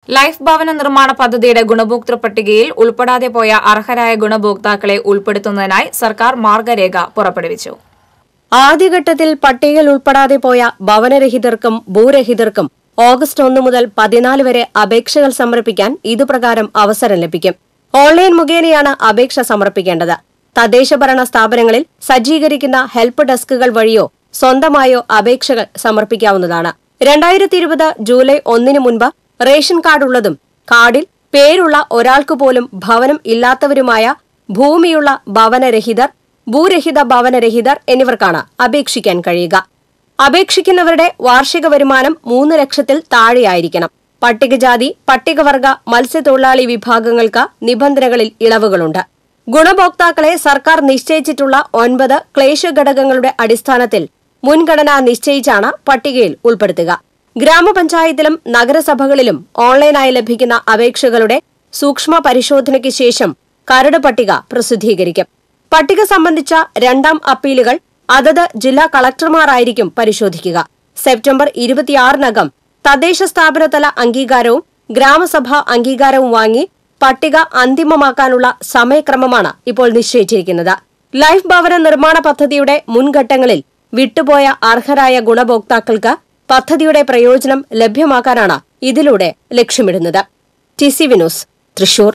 Life ഭവന നിർമ്മാണ പദ്ധതിയുടെ ഗുണഭോക്തൃ പട്ടികയിൽ ഉൾപ്പെടാതെ പോയ അർഹരായ ഗുണഭോക്താക്കളെ ഉൾപ്പെടുത്തുന്നതിനായി സർക്കാർ മാർഗരേഖ പുറപ്പെടുവിച്ചു. ആദ്യഘട്ടത്തിൽ പട്ടികയിൽ ഉൾപ്പെടാതെ പോയ ഭവനരഹിതർക്കും ഭൂരഹിതർക്കും ഓഗസ്റ്റ് 1 മുതൽ 14 വരെ അപേക്ഷകൾ സമർപ്പിക്കാൻ ഇതുപ്രകാരം അവസരം ലഭിക്കും. ഓൺലൈൻ മുഖേനയാണ് അപേക്ഷ സമർപ്പിക്കേണ്ടത്. തദ്ദേശഭരണ സ്ഥാപനങ്ങളിൽ സജ്ജീകരിക്കുന്ന ഹെൽപ്പ് ഡെസ്കുകൾ വഴിയോ സ്വന്തമായോ അപേക്ഷകൾ സമർപ്പിക്കാവുന്നതാണ്. 2020 ജൂലൈ 1 മുൻപ് റേഷൻ കാർഡുള്ളതും കാർഡിൽ പേരുള്ള ഒരാൾക്ക് പോലും ഭവനം ഇല്ലാത്തവരുമായ ഭൂമിയുള്ള ഭവനരഹിതർ, ഭൂരഹിത ഭവനരഹിതർ എന്നിവർക്കാണ് അപേക്ഷിക്കാൻ കഴിയുക. അപേക്ഷിക്കുന്നവരുടെ വാർഷിക വരുമാനം 3 ലക്ഷത്തിൽ താഴെയായിരിക്കണം. പട്ടികജാതി, പട്ടികവർഗ, മത്സ്യത്തൊഴിലാളി വിഭാഗങ്ങൾക്ക് നിബന്ധനകളിൽ ഇളവുകളുണ്ട്. ഗുണഭോക്താക്കളെ സർക്കാർ നിശ്ചയിച്ചിട്ടുള്ള 9 ക്ലേശഘടകങ്ങളുടെ അടിസ്ഥാനത്തിൽ മുൻഗണന നിശ്ചയിച്ചാണ് പട്ടികയിൽ ഉൾപ്പെടുത്തുക. ഗ്രാമപഞ്ചായത്തിലും നഗരസഭകളിലും ഓൺലൈനായി ലഭിക്കുന്ന അപേക്ഷകളുടെ സൂക്ഷ്മ പരിശോധനയ്ക്ക് ശേഷം കരട് പട്ടിക പ്രസിദ്ധീകരിക്കും. പട്ടിക സംബന്ധിച്ച 2ാം അപ്പീലുകൾ അതത് ജില്ലാ കളക്ടർമാരായിരിക്കും പരിശോധിക്കുക. സെപ്റ്റംബർ 26-നകം തദ്ദേശ സ്ഥാപനതല അംഗീകാരവും ഗ്രാമസഭാ അംഗീകാരവും വാങ്ങി പട്ടിക അന്തിമമാക്കാനുള്ള സമയക്രമമാണ് ഇപ്പോൾ നിശ്ചയിച്ചിരിക്കുന്നത്. ലൈഫ് ഭവന നിർമ്മാണ പദ്ധതിയുടെ മുൻഘട്ടങ്ങളിൽ വിട്ടുപോയ അർഹരായ ഗുണഭോക്താക്കൾക്ക് പദ്ധതിയുടെ പ്രയോജനം ലഭ്യമാക്കാനാണ് ഇതിലൂടെ ലക്ഷ്യമിടുന്നത്. TCV news, Thrissur.